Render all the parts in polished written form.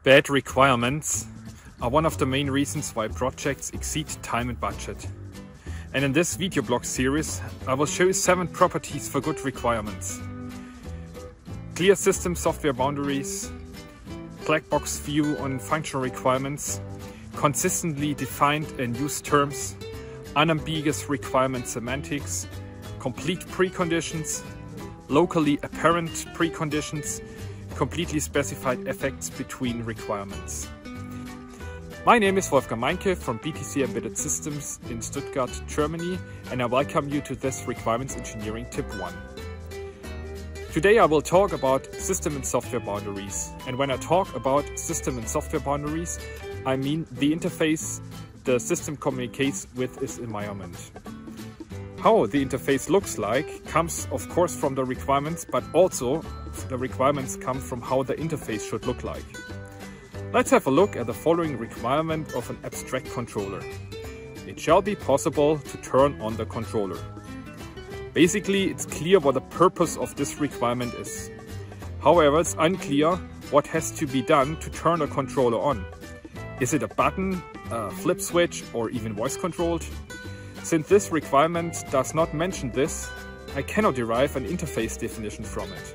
Bad requirements are one of the main reasons why projects exceed time and budget. And in this video blog series, I will show you 7 properties for good requirements. Clear system software boundaries, black box view on functional requirements, consistently defined and used terms, unambiguous requirement semantics, complete preconditions, locally apparent preconditions, completely specified effects between requirements. My name is Wolfgang Meinke from BTC Embedded Systems in Stuttgart, Germany, and I welcome you to this Requirements Engineering Tip 1. Today I will talk about system and software boundaries. And when I talk about system and software boundaries, I mean the interface the system communicates with its environment. How the interface looks like comes of course from the requirements, but also the requirements come from how the interface should look like. Let's have a look at the following requirement of an abstract controller. It shall be possible to turn on the controller. Basically, it's clear what the purpose of this requirement is. However, it's unclear what has to be done to turn a controller on. Is it a button, a flip switch, or even voice controlled? Since this requirement does not mention this, I cannot derive an interface definition from it.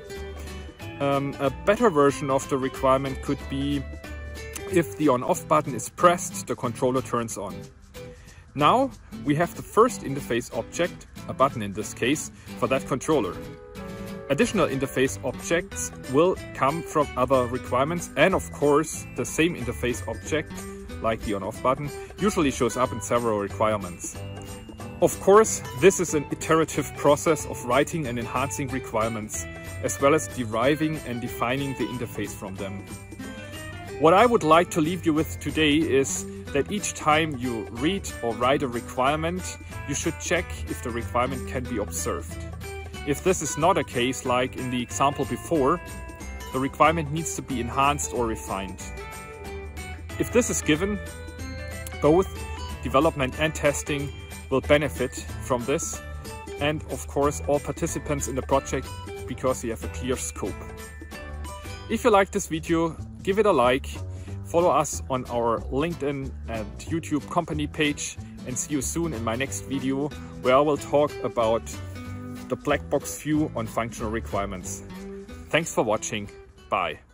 A better version of the requirement could be if the on-off button is pressed, the controller turns on. Now we have the first interface object, a button in this case, for that controller. Additional interface objects will come from other requirements, and of course the same interface object, like the on-off button, usually shows up in several requirements. Of course, this is an iterative process of writing and enhancing requirements, as well as deriving and defining the interface from them. What I would like to leave you with today is that each time you read or write a requirement, you should check if the requirement can be observed. If this is not a case, like in the example before, the requirement needs to be enhanced or refined. If this is given, both development and testing will benefit from this, and of course all participants in the project, because you have a clear scope. If you like this video, give it a like, follow us on our LinkedIn and YouTube company page, and see you soon in my next video, where I will talk about the black box view on functional requirements. Thanks for watching. Bye.